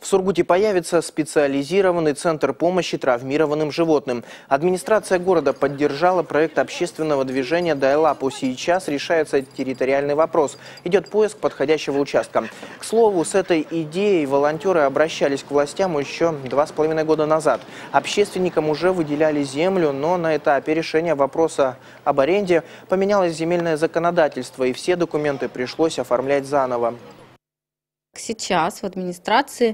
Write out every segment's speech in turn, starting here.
В Сургуте появится специализированный центр помощи травмированным животным. Администрация города поддержала проект общественного движения «Дайлапу». Сейчас решается территориальный вопрос. Идет поиск подходящего участка. К слову, с этой идеей волонтеры обращались к властям еще 2,5 года назад. Общественникам уже выделяли землю, но на этапе решения вопроса об аренде поменялось земельное законодательство, и все документы пришлось оформлять заново. Сейчас в администрации,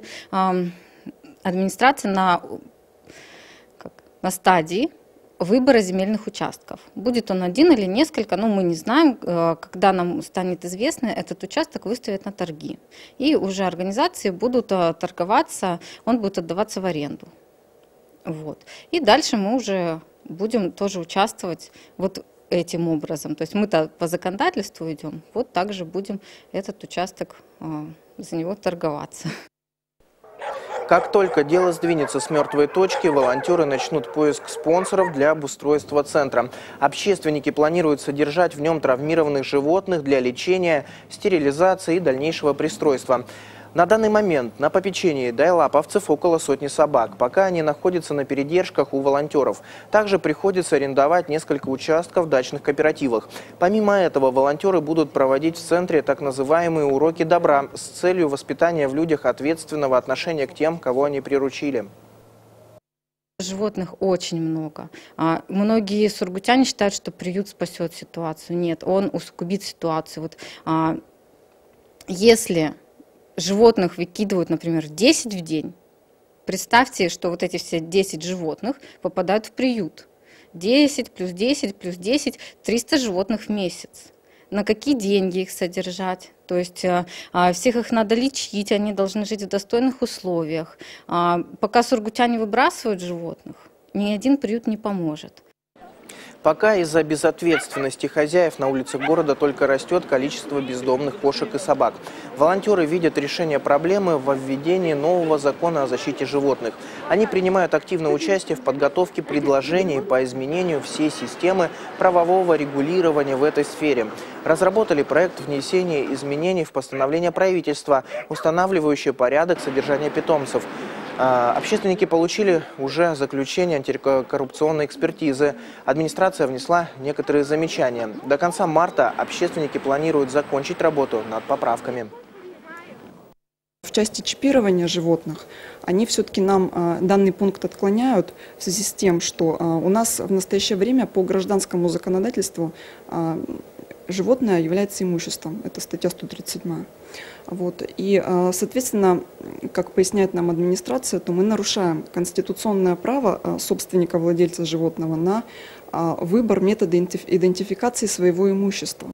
на стадии выбора земельных участков. Будет он один или несколько, но мы не знаем. Когда нам станет известно, этот участок выставят на торги. И уже организации будут торговаться, он будет отдаваться в аренду. Вот. И дальше мы уже будем тоже участвовать вот этим образом. То есть мы-то по законодательству идем, вот также будем этот участок за него торговаться. Как только дело сдвинется с мертвой точки, волонтеры начнут поиск спонсоров для обустройства центра. Общественники планируют содержать в нем травмированных животных для лечения, стерилизации и дальнейшего пристройства. На данный момент на попечении дайлаповцев около 100 собак, пока они находятся на передержках у волонтеров. Также приходится арендовать несколько участков в дачных кооперативах. Помимо этого, волонтеры будут проводить в центре так называемые уроки добра с целью воспитания в людях ответственного отношения к тем, кого они приручили. Животных очень много. Многие сургутяне считают, что приют спасет ситуацию. Нет, он усугубит ситуацию. Если животных выкидывают, например, 10 в день, представьте, что вот эти все 10 животных попадают в приют. 10 плюс 10 плюс 10, 300 животных в месяц. На какие деньги их содержать? То есть всех их надо лечить, они должны жить в достойных условиях. Пока сургутяне выбрасывают животных, ни один приют не поможет. Пока из-за безответственности хозяев на улицах города только растет количество бездомных кошек и собак. Волонтеры видят решение проблемы во введении нового закона о защите животных. Они принимают активное участие в подготовке предложений по изменению всей системы правового регулирования в этой сфере. Разработали проект внесения изменений в постановление правительства, устанавливающее порядок содержания питомцев. Общественники получили уже заключение антикоррупционной экспертизы. Администрация внесла некоторые замечания. До конца марта общественники планируют закончить работу над поправками. В части чипирования животных, они все-таки нам данный пункт отклоняют в связи с тем, что у нас в настоящее время по гражданскому законодательству животное является имуществом. Это статья 137. И, соответственно, как поясняет нам администрация, то мы нарушаем конституционное право собственника, владельца животного на выбор метода идентификации своего имущества.